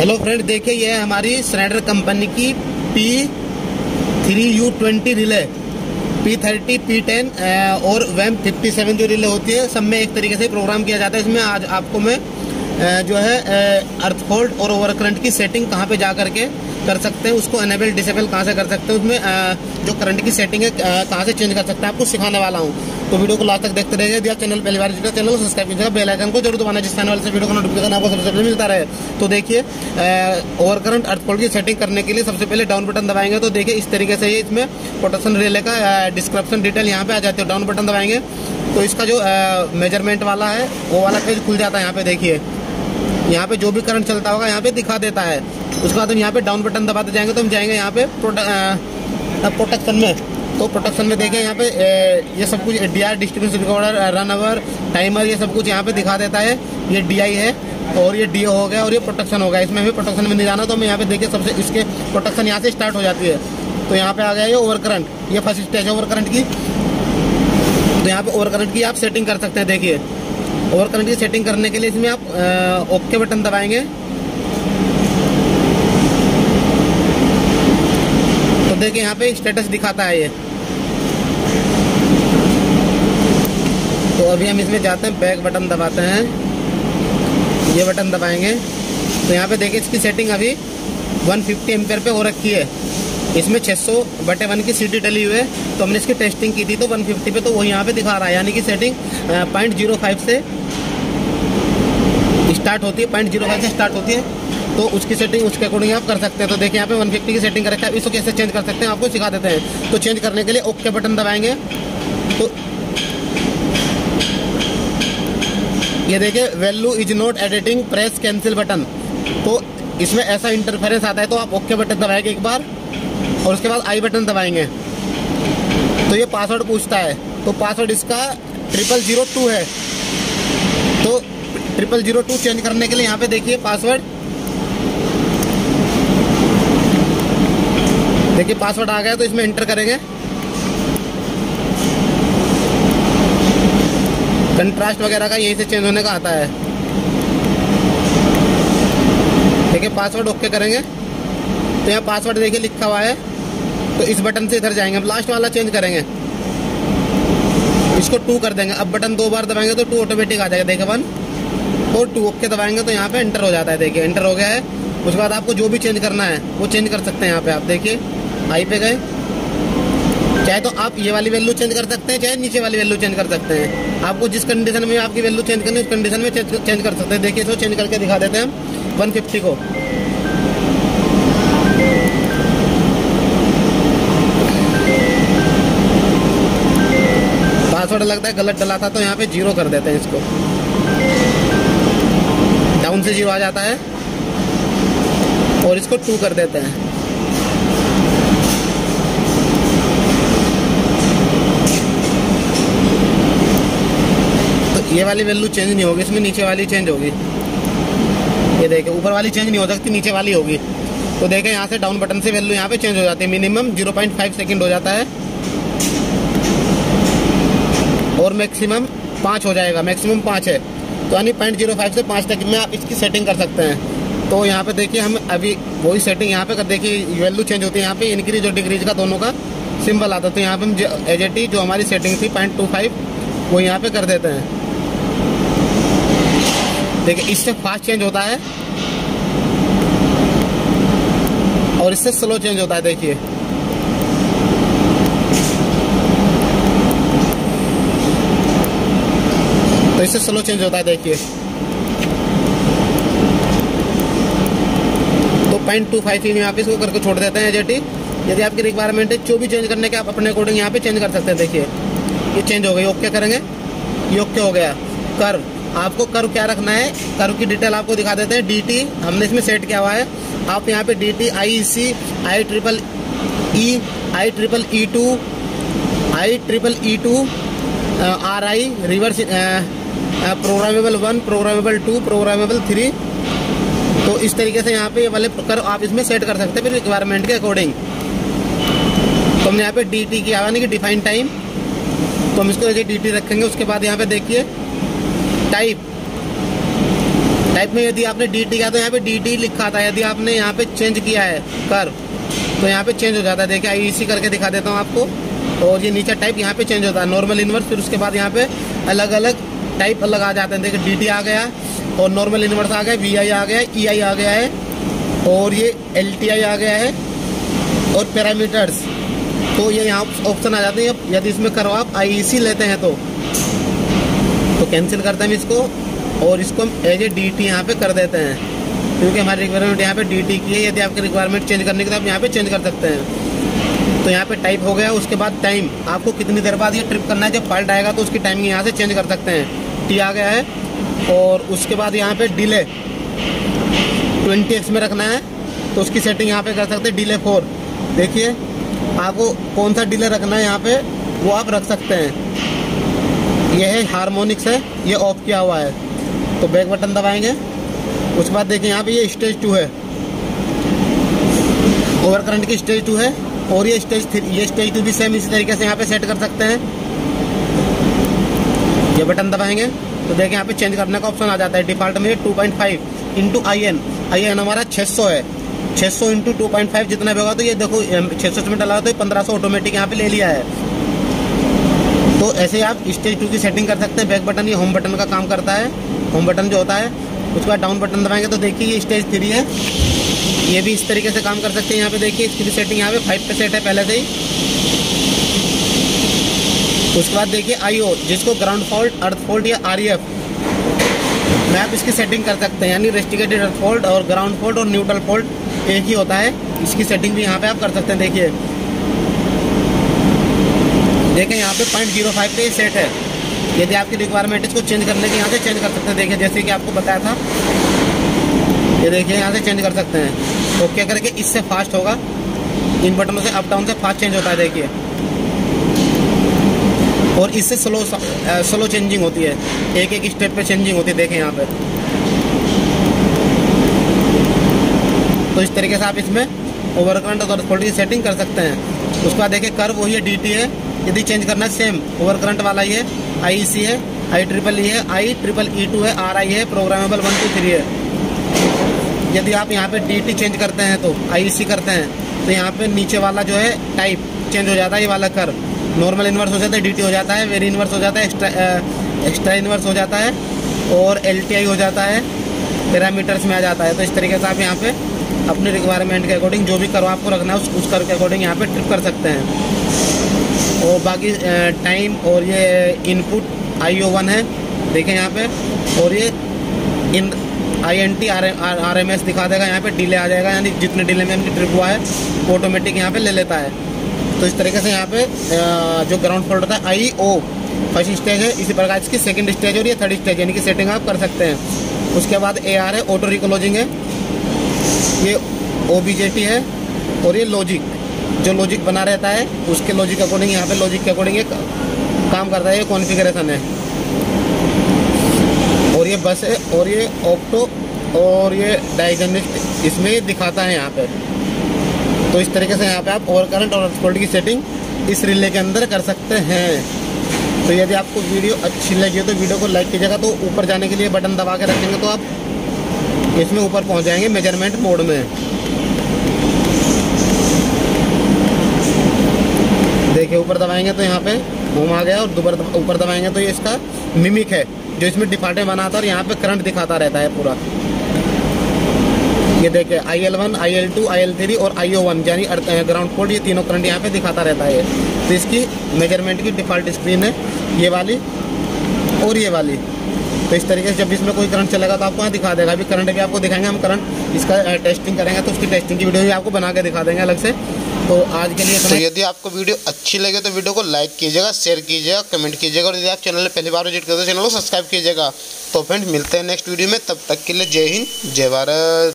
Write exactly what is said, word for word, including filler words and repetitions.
Hello friend, देखिए ये है हमारी स्नाइडर कंपनी की P three U twenty relay, P thirty, P ten और वैम फिफ्टी सेवन जो रिले होती है, सब में एक तरीके से प्रोग्राम किया जाता है। इसमें आज आपको मैं जो है अर्थ फोल्ड और ओवर करंट की सेटिंग कहाँ पे जा करके कर सकते हैं, उसको एनेबल डिसेबल कहाँ से कर सकते हैं, उसमें जो करंट की सेटिंग है कहाँ से चेंज कर सकते हैं, आपको सिखाने वाला हूँ। तो वीडियो को लास्ट तक देखते रहिए। यदि आप चैनल पहली बार जुड़े, चैनल को सब्सक्राइब कीजिएगा, बेल आइकन को जरूर दबाना, जिस चैनल से वीडियो का नोटिफिकेशन आपको सबसे पहले मिलता रहे। तो देखिए ओवर करंट अर्थ फोल्ड की सेटिंग करने के लिए सबसे पहले डाउन बटन दबाएंगे तो देखिए इस तरीके से ये इसमें प्रोटेक्शन रिले का डिस्क्रिप्शन डिटेल यहाँ पे आ जाती है। डाउन बटन दबाएंगे तो इसका जो मेजरमेंट वाला है वो वाला पेज खुल जाता है। यहाँ पे देखिए, यहाँ पे जो भी करंट चलता होगा यहाँ पे दिखा देता है। उसके बाद हम यहाँ पे डाउन बटन दबाते जाएंगे तो हम जाएंगे यहाँ पे प्रोटेक्शन में। तो प्रोटेक्शन में देखें यहाँ पे ये सब कुछ D R distribution recorder, run hour, timer, ये सब कुछ यहाँ पे दिखा देता है। ये डी आई है और ये डी ओ हो गया और ये प्रोटेक्शन हो गया। इसमें हमें प्रोटेक्शन में नहीं जाना तो हमें यहाँ पे देखिए सबसे इसके प्रोटेक्शन यहाँ से स्टार्ट हो जाती है। तो यहाँ पे आ गया ये ओवर करंट, ये फर्स्ट स्टेज है ओवर करंट की। तो यहाँ पे ओवर करंट की आप सेटिंग कर सकते हैं। देखिए ओवर करंट की सेटिंग करने के लिए इसमें आप ओके बटन दबाएंगे तो देखिए यहाँ पे स्टेटस दिखाता है ये। तो अभी हम इसमें जाते हैं, बैक बटन दबाते हैं, ये बटन दबाएंगे तो यहाँ पे देखिए इसकी सेटिंग अभी वन फिफ्टी एम्पियर पे हो रखी है। इसमें छह सौ बटे वन की सीटी डली हुई है। तो हमने इसकी टेस्टिंग की थी तो वन फिफ्टी पे, तो वो यहाँ पे दिखा रहा है, यानी कि सेटिंग पॉइंट जीरो फाइव से स्टार्ट होती है, पॉइंट जीरो फाइव से स्टार्ट होती है। तो उसकी सेटिंग उसके अकॉर्डिंग आप कर सकते हैं। तो देखिए यहाँ पे वन फिफ्टी की सेटिंग कर रखा है। इसको कैसे चेंज कर सकते हैं आपको सिखा देते हैं। तो चेंज करने के लिए ओके बटन दबाएंगे तो ये देखिए value is not editing, press cancel button. तो इसमें ऐसा इंटरफेरेंस आता है तो आप ओके बटन दबाएंगे एक बार और उसके बाद आई बटन दबाएंगे तो ये पासवर्ड पूछता है। तो पासवर्ड इसका ट्रिपल जीरो टू है। तो ट्रिपल जीरो टू चेंज करने के लिए यहाँ पे देखिए पासवर्ड, देखिए पासवर्ड आ गया तो इसमें एंटर करेंगे। कंट्रास्ट वगैरह का यहीं से चेंज होने का आता है। देखिए पासवर्ड ओके करेंगे तो यहाँ पासवर्ड देखिए लिखा हुआ है। तो इस बटन से इधर जाएंगे, अब लास्ट वाला चेंज करेंगे, इसको टू कर देंगे। अब बटन दो बार दबाएंगे तो टू ऑटोमेटिक आ जाएगा। देखिए वन और टू ओके दबाएंगे तो यहाँ पे एंटर हो जाता है। देखिए एंटर हो गया है। उसके बाद आपको जो भी चेंज करना है वो चेंज कर सकते हैं। यहाँ पे आप देखिए आई पे गए, चाहे तो आप ये वाली वैल्यू चेंज कर सकते हैं, चाहे नीचे वाली वैल्यू चेंज कर सकते हैं। आपको जिस कंडीशन में आपकी वैल्यू चेंज करनी है उस कंडीशन में चेंज कर सकते हैं। देखिए इसको चेंज करके दिखा देते हैं हम वन फिफ्टी को। पासवर्ड लगता है गलत डला था तो यहाँ पे जीरो कर देते हैं, इसको डाउन से जीरो आ जाता है और इसको टू कर देते हैं। तो ये वाली वैल्यू चेंज नहीं होगी, इसमें नीचे वाली चेंज होगी। ये देखिए ऊपर वाली चेंज नहीं हो सकती, नीचे वाली होगी। तो देखें यहाँ से डाउन बटन से वैल्यू यहाँ पे चेंज हो जाती है। Minimum zero point five second हो जाता है और मैक्सिमम पाँच हो जाएगा। मैक्सिमम पाँच है तो यानी पॉइंट जीरो फाइव से पाँच तक में आप इसकी सेटिंग कर सकते हैं। तो यहाँ पे देखिए हम अभी वही सेटिंग यहाँ पे कर, देखिए वैल्यू चेंज होती है। यहाँ पे इंक्रीज और डिक्रीज का दोनों का सिंबल आता है। तो यहाँ पे हम एज एटी जो हमारी सेटिंग थी पॉइंट टू फाइव वो यहाँ पे कर देते हैं। देखिए इससे फास्ट चेंज होता है और इससे स्लो चेंज होता है। देखिए तो इससे स्लो चेंज होता है। देखिए तो पॉइंट टू फाइव में आप इसको करके छोड़ देते हैं एजेटी। यदि आपकी रिक्वायरमेंट है जो भी चेंज करने के आप अपने अकॉर्डिंग यहाँ पे चेंज कर सकते हैं। देखिए ये चेंज हो गई, ओके करेंगे, ये ओके हो गया। कर्व, आपको कर्व क्या रखना है, कर्व की डिटेल आपको दिखा देते हैं। डीटी हमने इसमें सेट किया हुआ है। आप यहाँ पे DT, I C, I triple E, I triple E two, I triple E two, R I, reverse, programmable one, programmable two, programmable three. तो इस तरीके से यहाँ पे ये वाले कर्व आप इसमें सेट कर सकते हैं फिर रिक्वायरमेंट के अकॉर्डिंग। तो हमने यहाँ पे डी टी किया यानी कि डिफाइन टाइम, तो हम इसको ऐसे डी टी रखेंगे। उसके बाद यहाँ पे देखिए टाइप, टाइप में यदि आपने डी टी किया तो यहाँ पे डी टी लिखा था, यदि आपने यहाँ पे चेंज किया है कर तो यहाँ पे चेंज हो जाता है। देखिए आई ई सी करके दिखा देता हूँ आपको, और ये नीचे टाइप यहाँ पे चेंज होता है, नॉर्मल इन्वर्स, फिर उसके बाद यहाँ पे अलग अलग टाइप अलग आ जाते हैं। देखिए डी टी आ गया और नॉर्मल इन्वर्स आ गया, वी आई आ गया, ई आई आ गया है, और ये एल टी आई आ गया है, और पैरामीटर्स। तो ये यहाँ ऑप्शन आ जाते हैं। यदि इसमें करो आप आई ई सी लेते हैं तो तो कैंसिल करते हैं इसको, और इसको हम एज ए डी टी यहाँ पे कर देते हैं, क्योंकि हमारी रिक्वायरमेंट यहाँ पे डी टी की है। यदि आपकी रिक्वायरमेंट चेंज करने की तो आप यहाँ पे चेंज कर सकते हैं। तो यहाँ पे टाइप हो गया। उसके बाद टाइम, आपको कितनी देर बाद ये ट्रिप करना है, जब फॉल्ट आएगा तो उसकी टाइमिंग यहाँ से चेंज कर सकते हैं, टी आ गया है। और उसके बाद यहाँ पे डिले ट्वेंटी एक्स में रखना है तो उसकी सेटिंग यहाँ पे कर सकते हैं, डिले फोर। देखिए आपको कौन सा डिले रखना है यहाँ पे वो आप रख सकते हैं। यह है हार्मोनिक्स है, ये ऑफ किया हुआ है, तो बैक बटन दबाएंगे। उसके बाद देखिए यहाँ पे ये स्टेज टू है, ओवर करंट की स्टेज टू है, और ये स्टेज थ्री, ये स्टेज टू भी सेम इसी तरीके से यहाँ पे सेट कर सकते हैं। ये बटन दबाएंगे तो देखिए यहाँ पे चेंज करने का ऑप्शन आ जाता है। डिफॉल्ट में two point five into I N, I N हमारा छः सौ है, छः सौ इंटू टू पॉइंट फाइव जितना भी होगा, तो ये देखो छः सौ में डाला तो पंद्रह सौ ऑटोमेटिक यहाँ पे ले लिया है। तो ऐसे ही आप स्टेज टू की सेटिंग कर सकते हैं। बैक बटन ये होम बटन का काम करता है, होम बटन जो होता है। उसके बाद डाउन बटन दबाएंगे तो देखिए ये स्टेज थ्री है, ये भी इस तरीके से काम कर सकते हैं। यहाँ पे देखिए इसकी भी सेटिंग यहाँ पे फाइव पे सेट है पहले से ही। उसके बाद देखिए आई ओ, जिसको ग्राउंड फॉल्ट, अर्थ फॉल्ट या आर ई एफ में आप इसकी सेटिंग कर सकते हैं, यानी रेस्टिकेटेड अर्थ फॉल्ट और ग्राउंड फॉल्ट और न्यूट्रल फॉल्ट एक ही होता है। इसकी सेटिंग भी यहाँ पे आप कर सकते हैं। देखिए देखिए यहाँ पे पॉइंट जीरो फाइव पे सेट है। यदि आपकी रिक्वायरमेंट इसको चेंज करने की यहाँ से चेंज कर सकते हैं। देखिए जैसे कि आपको बताया था, ये देखिए यहाँ से चेंज कर सकते हैं। ओके करके इससे फास्ट होगा, इन बटनों से अप डाउन से फास्ट चेंज होता है। देखिए और इससे स्लो स्लो चेंजिंग होती है, एक एक स्टेप पे चेंजिंग होती है। देखें यहाँ पे, तो इस तरीके से आप इसमें ओवर करंट और फॉल्ट की सेटिंग कर सकते हैं। उसके बाद देखिए कर्व वही है, डी टी है, यदि चेंज करना है सेम ओवर करंट वाला ही है, आई ई सी है, आई ट्रिपल ई है, आई ट्रिपल ई टू है, आर आई है, प्रोग्रामेबल वन टू थ्री है। यदि आप यहाँ पे डी टी चेंज करते हैं तो आई ई सी करते हैं तो यहाँ पे नीचे वाला जो है टाइप चेंज हो जाता है। ये वाला कर्व नॉर्मल इन्वर्स हो जाता है, डी टी हो जाता है, वेरी इन्वर्स हो जाता है, एक्स्ट्रा एक्स्ट्रा इन्वर्स हो जाता है, और एल टी आई हो जाता है, पैरामीटर्स में आ जाता है। तो इस तरीके से आप यहाँ पे अपनी रिक्वायरमेंट के अकॉर्डिंग जो भी कर्व आपको रखना है उस उस कर्व के अकॉर्डिंग यहाँ पे ट्रिप कर सकते हैं। और बाकी टाइम और ये इनपुट आई ओ वन है, देखें यहाँ पे, और ये इन I N T R R M S दिखा देगा। यहाँ पे डिले आ जाएगा, यानी जितने डिले में इनकी ट्रिप हुआ है ऑटोमेटिक यहाँ पे ले लेता है। तो इस तरीके से यहाँ पे जो ग्राउंड फॉल्ट होता है आई ओ फर्स्ट स्टेज है, इसी प्रकार इसकी सेकंड स्टेज और ये थर्ड स्टेज, यानी कि सेटिंग आप कर सकते हैं। उसके बाद ए आर है, ऑटो रिक्लोजिंग है, ये ओ बी जे टी है, और ये लॉजिक, जो लॉजिक बना रहता है उसके लॉजिक के अकॉर्डिंग यहाँ पे लॉजिक के अकॉर्डिंग ये काम करता है। ये कॉन्फ़िगरेशन है, और ये बस है, और ये ऑप्टो और ये डायग्नोस्टिक इसमें दिखाता है यहाँ पे। तो इस तरीके से यहाँ पे आप ओवर करंट और फॉल्ट की सेटिंग इस रिले के अंदर कर सकते हैं। तो यदि आपको वीडियो अच्छी लगी हो तो वीडियो को लाइक कीजिएगा। तो ऊपर जाने के लिए बटन दबा के रखेंगे तो आप इसमें ऊपर पहुँच जाएंगे मेजरमेंट मोड में। देखिए ऊपर दबाएंगे तो यहाँ पे होम आ गया, और दोबारा ऊपर दबाएंगे तो ये इसका मिमिक है जो इसमें डिफॉल्ट में बना था, और यहाँ पे करंट दिखाता रहता है पूरा। ये देखिए I L one, I L two, I L three और आई ओ वन, यानी ग्राउंड फॉल्ट, ये तीनों करंट यहाँ पे दिखाता रहता है। तो इसकी मेजरमेंट की डिफॉल्ट स्क्रीन है ये वाली और ये वाली। तो इस तरीके से जब इसमें कोई करंट चलेगा तो आपको यहाँ दिखा देगा। अभी करंट भी आपको दिखाएंगे हम, करंट इसका टेस्टिंग करेंगे तो उसकी टेस्टिंग की वीडियो भी आपको बना के दिखा देंगे अलग से। तो आज के लिए तो यदि आपको वीडियो अच्छी लगे तो वीडियो को लाइक कीजिएगा, शेयर कीजिएगा, कमेंट कीजिएगा, और यदि आप चैनल पहली बार विजिट करते हो चैनल को सब्सक्राइब कीजिएगा। तो फ्रेंड्स मिलते हैं नेक्स्ट वीडियो में, तब तक के लिए जय हिंद जय भारत।